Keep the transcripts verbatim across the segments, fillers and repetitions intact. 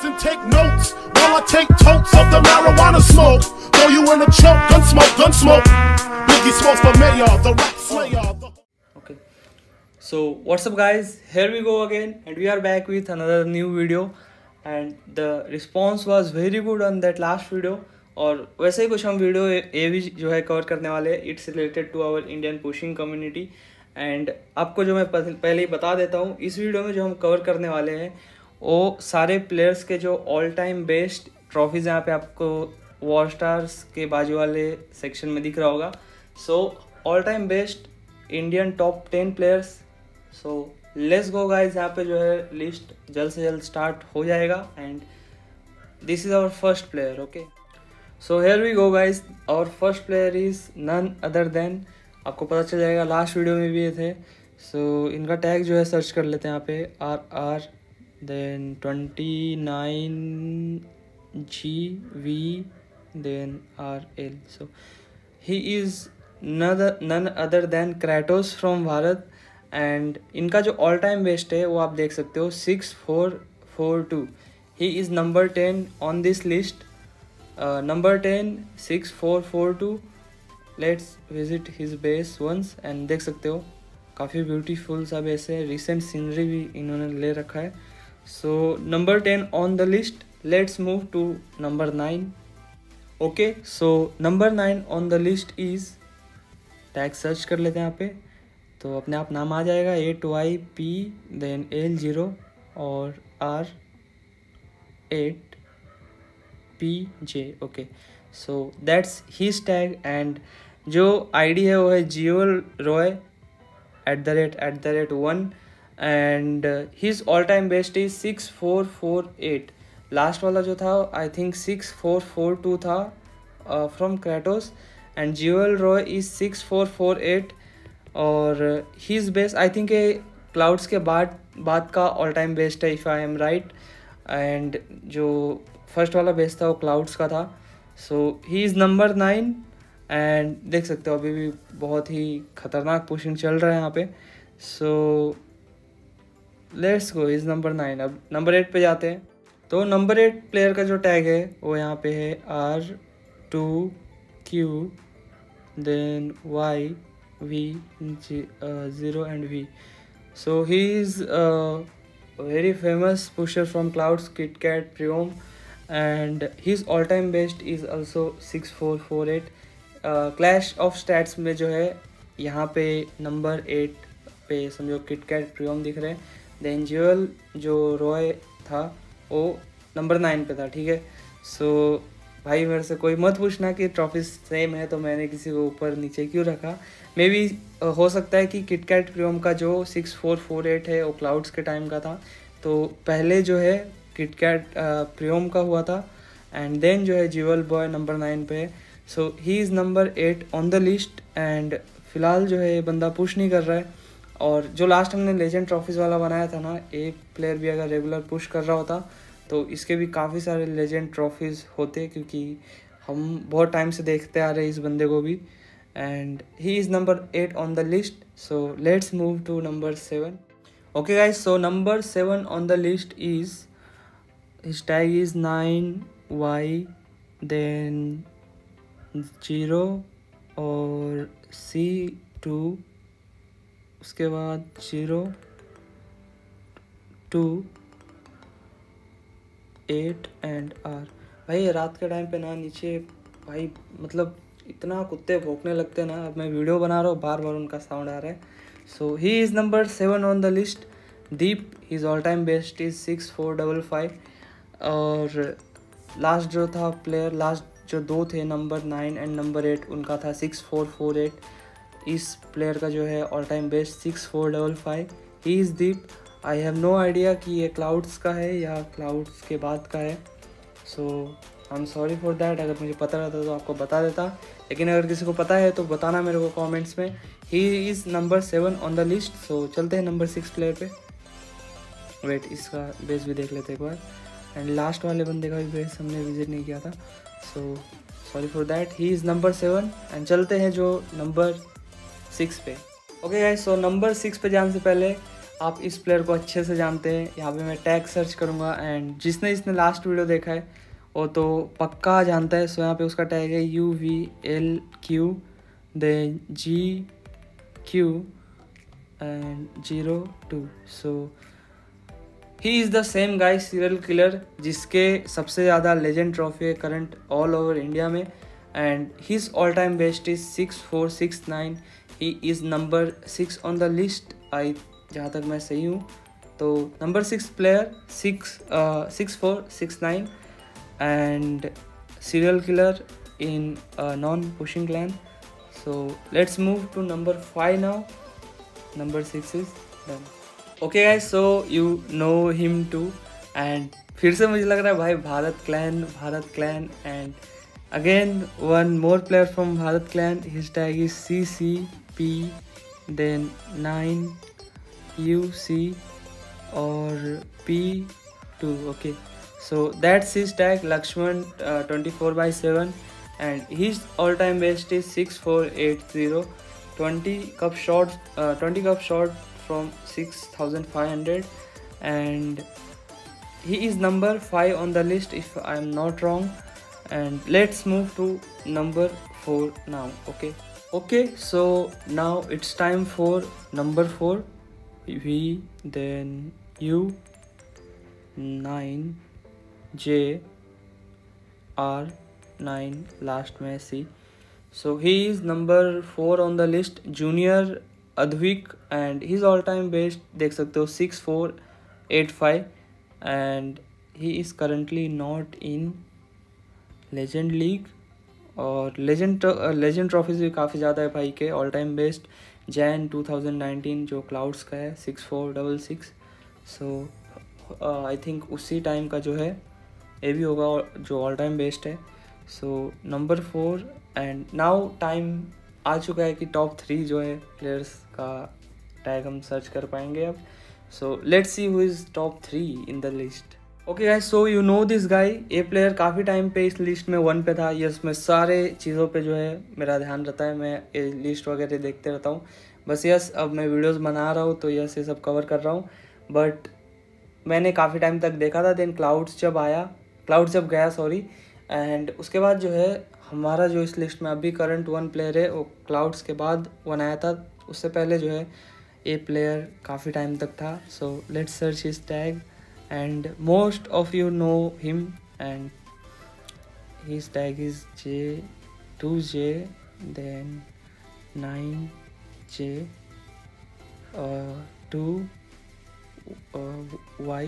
and take notes while I take totes of the marijuana smoke. Throw you in a choke, gun smoke, gun smoke. Biggie Smalls for mayor, the rap slayer. Okay. So what's up guys? Here we go again and we are back with another new video and the response was very good on that last video. और वैसे ही कुछ हम video ये भी जो है cover करने वाले हैं. It's related to our Indian pushing community. And आपको जो मैं पहले ही बता देता हूँ, इस वीडियो में जो हम कवर करने वाले हैं वो सारे प्लेयर्स के जो ऑल टाइम बेस्ट ट्रॉफीज़ यहाँ पे आपको वॉर स्टार्स के बाजू वाले सेक्शन में दिख रहा होगा. So all time best Indian top ten players. So let's go guys. यहाँ पे जो है लिस्ट जल्द से जल्द स्टार्ट हो जाएगा and this is our first player. Okay, so here we go guys. Our first player is none other than, आपको पता चल जाएगा लास्ट वीडियो में भी ये थे. सो so, इनका टैग जो है सर्च कर लेते हैं यहाँ पे, R R then twenty nine G V then R L. So he is none other than Kratos from Bharat. And इनका जो ऑल टाइम बेस्ट है वो आप देख सकते हो six four four two. He is number ten on this list. Number ten six four four two. Let's visit his base once. And देख सकते हो काफ़ी ब्यूटीफुल सा बेस है. रिसेंट सीनरी भी इन्होंने ले रखा है. So number ten on the list. Let's move to number nine. Okay, so number nine on the list is, tag search कर लेते हैं यहाँ पे तो अपने आप नाम आ जाएगा. Eight Y P then L zero और R eight P J. Okay, so that's his tag. And जो आईडी है वो है Jiol Roy at the rate at the rate one. And his all time best is six four four eight. Last वाला जो था I think six four four two था from Kratos. And Jiol Roy is six four four eight. और his best I think ये clouds के बाद बाद का ऑल टाइम बेस्ट है if I am right. And जो फर्स्ट वाला बेस्ट था वो क्लाउड्स का था. So he is number nine. And देख सकते हो अभी भी बहुत ही खतरनाक पुशिंग चल रहा है यहाँ पे. So let's go, is number nine. अब नंबर एट पे जाते हैं. तो नंबर एट प्लेयर का जो टैग है वो यहाँ पे है R two Q then Y V zero and V. So he is very famous pusher from clouds, KitKat, Priyom. And his all time best is also six four four eight. Clash of Stats में जो है यहाँ पे number eight पे समझो KitKat, Priyom दिख रहे हैं. देन ज्यूल जो रॉय था वो नंबर नाइन पे था. ठीक है. सो भाई मेरे से कोई मत पूछना कि ट्रॉफी सेम है तो मैंने किसी को ऊपर नीचे क्यों रखा. मे बी हो सकता है कि किटकैट प्रियोम का जो सिक्स फोर फोर एट है वो क्लाउड्स के टाइम का था. तो पहले जो है किटकैट प्रियोम का हुआ था एंड देन जो है ज्यूल बॉय नंबर नाइन पे है. So he is number eight on the list. And फिलहाल जो है ये बंदा पुश नहीं कर रहा है. और जो लास्ट हमने लेजेंड ट्रॉफीज़ वाला बनाया था ना, एक प्लेयर भी अगर रेगुलर पुश कर रहा होता तो इसके भी काफ़ी सारे लेजेंड ट्रॉफीज़ होते, क्योंकि हम बहुत टाइम से देखते आ रहे हैं इस बंदे को भी. And he is number eight on the list. So let's move to number seven. Okay guys, so number seven on the list is, his tag is nine Y then zero और C two, उसके बाद zero two eight and R. भाई रात के time पे ना नीचे भाई मतलब इतना कुत्ते भौंकने लगते हैं ना. अब मैं वीडियो बना रहा हूँ, बार बार उनका साउंड आ रहा है. So he is number seven on the list. Deep, his all time best is six four double five. और लास्ट जो था प्लेयर, लास्ट जो दो थे number nine and number eight, उनका था सिक्स फोर फोर एट. इस प्लेयर का जो है all time best six four double five. He is Deep. I have no idea कि ये क्लाउड्स का है या क्लाउड्स के बाद का है. So I am sorry for that. अगर मुझे पता रहता तो आपको बता देता, लेकिन अगर किसी को पता है तो बताना मेरे को कमेंट्स में. He is number seven on the list. So चलते हैं नंबर सिक्स प्लेयर पे. वेट, इसका बेस भी देख लेते एक बार. एंड लास्ट वाले बंदे का भी बेस हमने विजिट नहीं किया था. So sorry for that. He is number seven. And चलते हैं जो नंबर सिक्स पे. Okay guys, so number six पे जाने से पहले आप इस प्लेयर को अच्छे से जानते हैं। यहाँ पे मैं टैग सर्च करूँगा एंड जिसने इसने लास्ट वीडियो देखा है वो तो पक्का जानता है। सो यहाँ पे उसका टैग है U V L Q then G Q and zero two. So he is the same guy serial killer जिसके सबसे ज़्यादा लेजेंड ट्रॉफी है करंट ऑल ओवर इंडिया में and his all time best is six four six nine. He is number six on the list I जहाँ तक मैं सही हूँ। तो number six player six six four six nine and serial killer in non pushing clan. So let's move to number five now. Number six is done. Okay guys, so you know him too and फिर से मुझे लग रहा है भाई Bharat clan Bharat clan and again one more player from Bharat clan. His tag is C C P then nine U C और P two. Okay, so that's his tag Lakshman twenty four by seven and his all time best is six four eight zero. twenty cup shot uh, twenty cup shot from six thousand five hundred and he is number five on the list if I am not wrong. And let's move to number four now. Okay okay so now it's time for number four. V then U nine J R nine last में C. So he is number four on the list, Junior Advik and his all time best देख सकते हो six four eight five and he is currently not in Legend League और Legend Legend trophies भी काफ़ी ज़्यादा है भाई के। All time best Jan two thousand nineteen जो क्लाउड्स का है six four double six. So I think उसी टाइम का जो है ये भी होगा जो ऑल टाइम बेस्ट है। So number four and now time आ चुका है कि टॉप थ्री जो है प्लेयर्स का टैग हम सर्च कर पाएंगे अब। So let's see who is top three in the list. Okay guys, so you know this guy. ये प्लेयर काफ़ी टाइम पे इस लिस्ट में वन पे था। यस, मैं सारे चीज़ों पे जो है मेरा ध्यान रहता है, मैं ये लिस्ट वगैरह देखते रहता हूँ। बस यस, अब मैं वीडियोस बना रहा हूँ तो यस ये सब कवर कर रहा हूँ। बट मैंने काफ़ी टाइम तक देखा था, देन क्लाउड्स जब आया क्लाउड्स जब गया सॉरी एंड उसके बाद जो है हमारा जो इस लिस्ट में अभी करंट वन प्लेयर है वो क्लाउड्स के बाद वन आया था। उससे पहले जो है ये प्लेयर काफ़ी टाइम तक था। So let's search his tag and most of you know him and his tag is J two J then nine J uh, two uh, Y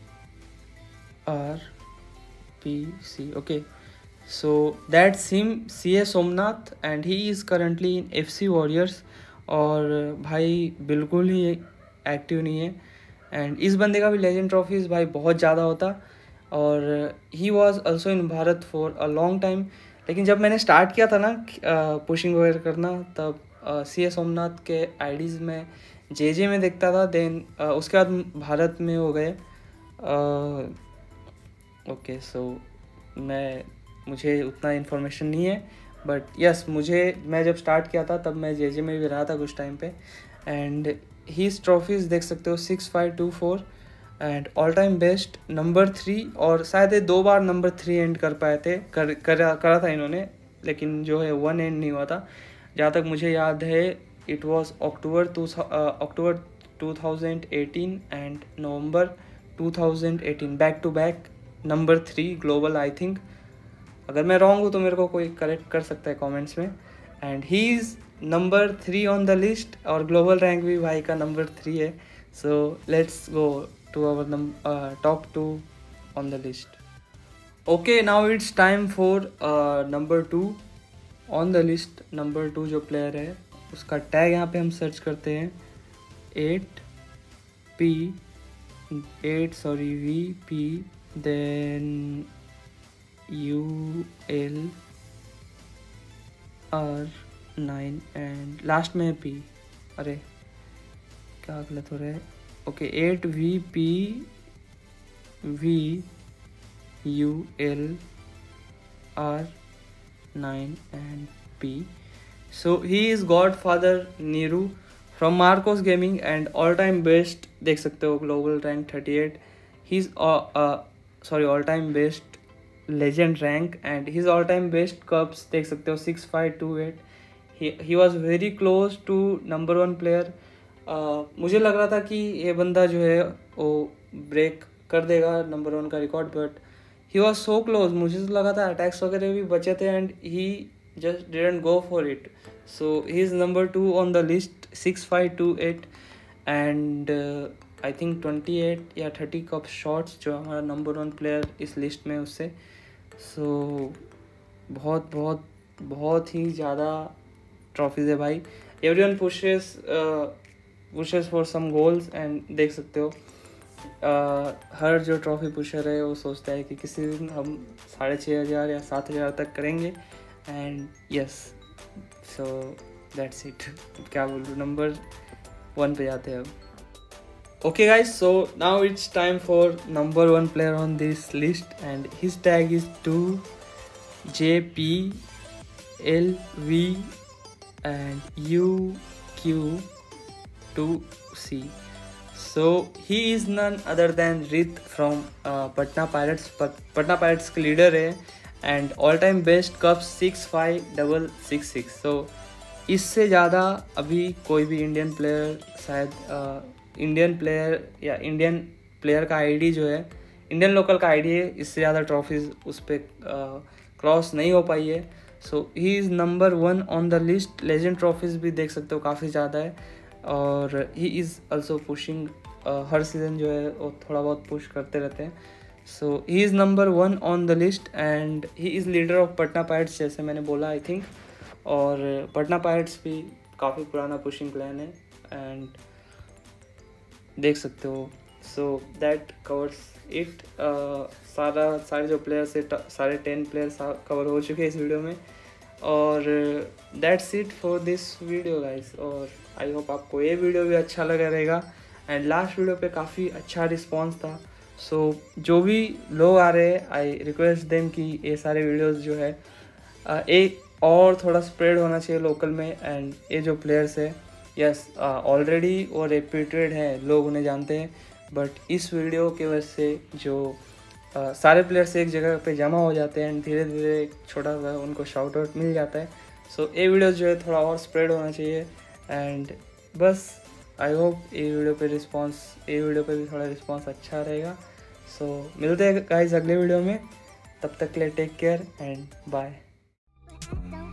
R P C. Okay, so that's him, C A Somnath and he is currently in F C Warriors और भाई बिल्कुल ही active नहीं है and इस बंदे का भी legend trophies भाई बहुत ज़्यादा होता और he was also in Bharat for a long time. लेकिन जब मैंने स्टार्ट किया था ना पुशिंग वगैरह करना तब सी ए सोमनाथ के आईडीज़ में जे जे में देखता था। देन uh, उसके बाद भारत में हो गए। ओके सो मैं मुझे उतना इन्फॉर्मेशन नहीं है बट यस yes, मुझे मैं जब स्टार्ट किया था तब मैं जे जे में भी रहा था कुछ टाइम पे एंड हीज ट्रॉफीज़ देख सकते हो six five two four and all time best number three और शायद ये दो बार नंबर थ्री एंड कर पाए थे कर करा करा था इन्होंने, लेकिन जो है वन एंड नहीं हुआ था जहाँ तक मुझे याद है। It was October to October two thousand eighteen and November two thousand eighteen back to back number three global I think. अगर मैं रॉन्ग हूँ तो मेरे को कोई करेक्ट कर सकता है कमेंट्स में। And he is number three on the list और ग्लोबल रैंक भी भाई का नंबर थ्री है। So let's go to our top two on the list. Okay now it's time for number two on the list. Number two जो player है उसका tag यहाँ पे हम सर्च करते हैं eight P eight sorry V P then U L R nine and last में P. अरे क्या गलत हो रहा है। Okay eight V P V U L R nine and P. So he is god father Neeru from Marcos gaming and all time best देख सकते हो global rank thirty eight. He is sorry all time best legend rank and his all time best cups देख सकते हो six five two eight. He was very close to number one player. मुझे लग रहा था कि ये बंदा जो है वो ब्रेक कर देगा नंबर वन का record, but he was so close. मुझे तो लगा था अटैक्स वगैरह भी बचे थे and he just didn't go for it. So he is number two on the list six five two eight and I think twenty eight या thirty cup shots जो हमारा नंबर वन प्लेयर इस list में उससे. सो so, बहुत बहुत बहुत ही ज़्यादा ट्रॉफीज़ है भाई. Everyone pushes pushes for some goals and देख सकते हो uh, हर जो ट्रॉफी पुशर है वो सोचता है कि किसी दिन हम साढ़े छः हज़ार या सात हज़ार तक करेंगे. And yes, so that's it. क्या बोलूँ, नंबर वन पे जाते हैं अब. Okay guys, so now it's time for number one player on this list and his tag is two J P L V and U Q two C. So he is none other than Rit from uh, Patna Pirates. Patna Pirates के leader है and all time best cup six five double six six. So इससे ज़्यादा अभी कोई भी Indian player शायद uh, Indian player या Indian player का आईडी जो है, इंडियन लोकल का आईडी है, इससे ज़्यादा ट्रॉफीज़ उस पर क्रॉस नहीं हो पाई है. So he is number one on the list. Legend trophies भी देख सकते हो काफ़ी ज़्यादा है और ही इज़ ऑल्सो पुशिंग. हर सीज़न जो है वो थोड़ा बहुत पुश करते रहते हैं. So he is number one on the list and he is leader of Patna Pirates जैसे मैंने बोला आई थिंक. और पटना पायरेट्स भी काफ़ी पुराना पुशिंग प्लान है एंड देख सकते हो. So that covers it. सारा सारे जो प्लेयर्स है सारे टेन प्लेयर्स कवर हो चुके हैं इस वीडियो में और that's it for this video guys. और आई होप आपको ये वीडियो भी अच्छा लगा रहेगा एंड लास्ट वीडियो पे काफ़ी अच्छा रिस्पांस था. सो so, जो भी लोग आ रहे हैं आई रिक्वेस्ट देम कि ये सारे वीडियोस जो है एक और थोड़ा स्प्रेड होना चाहिए लोकल में. एंड ये जो प्लेयर्स है यस ऑलरेडी वो रेप्यूटेड है, लोग उन्हें जानते हैं, बट इस वीडियो की वजह से जो uh, सारे प्लेयर्स एक जगह पे जमा हो जाते हैं एंड धीरे धीरे एक छोटा सा उनको शाउट आउट मिल जाता है. सो so, ये वीडियो जो है थोड़ा और स्प्रेड होना चाहिए एंड बस आई होप ये वीडियो पे रिस्पांस ये वीडियो पे भी थोड़ा रिस्पांस अच्छा रहेगा. सो so, मिलते हैं गाइस अगले वीडियो में. तब तक के लिए टेक केयर एंड बाय.